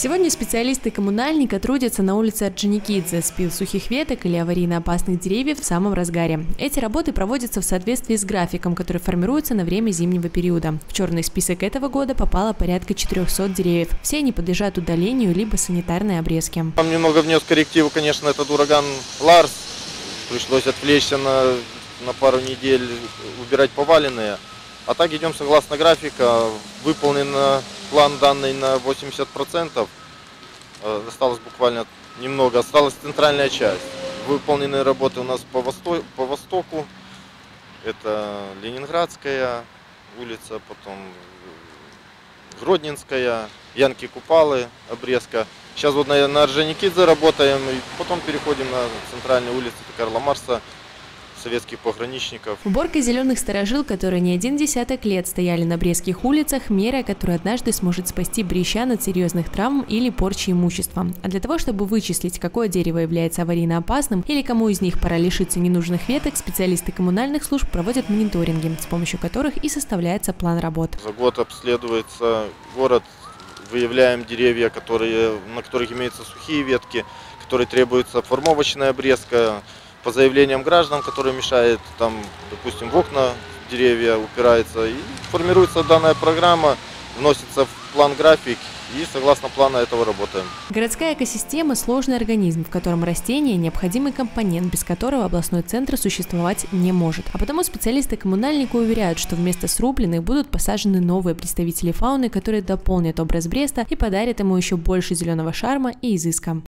Сегодня специалисты коммунальника трудятся на улице Орджоникидзе, спил сухих веток или аварийно опасных деревьев в самом разгаре. Эти работы проводятся в соответствии с графиком, который формируется на время зимнего периода. В черный список этого года попало порядка 400 деревьев. Все они подлежат удалению либо санитарной обрезке. Там немного внес коррективу, конечно, этот ураган Ларс. Пришлось отвлечься на пару недель, убирать поваленные. А так идем согласно графика. Выполнен план данный на 80%. Осталось буквально немного. Осталась центральная часть. Выполнены работы у нас по востоку. Это Ленинградская улица, потом Гродненская, Янки-Купалы, обрезка. Сейчас вот на Орджоникидзе работаем, и потом переходим на центральную улицу Карла Маркса, советских пограничников. Уборка зеленых старожил, которые не один десяток лет стояли на брестских улицах, мера, которая однажды сможет спасти брестян от серьезных травм или порчи имущества. А для того, чтобы вычислить, какое дерево является аварийно опасным или кому из них пора лишиться ненужных веток, специалисты коммунальных служб проводят мониторинги, с помощью которых и составляется план работ. За год обследуется город, выявляем деревья, на которых имеются сухие ветки, которые требуется формовочная обрезка. По заявлениям граждан, которые мешают, там, допустим, в окна деревья упираются, и формируется данная программа, вносится в план-график, и согласно плану этого работаем. Городская экосистема – сложный организм, в котором растения – необходимый компонент, без которого областной центр существовать не может. А потому специалисты коммунальника уверяют, что вместо срубленных будут посажены новые представители фауны, которые дополнят образ Бреста и подарят ему еще больше зеленого шарма и изыска.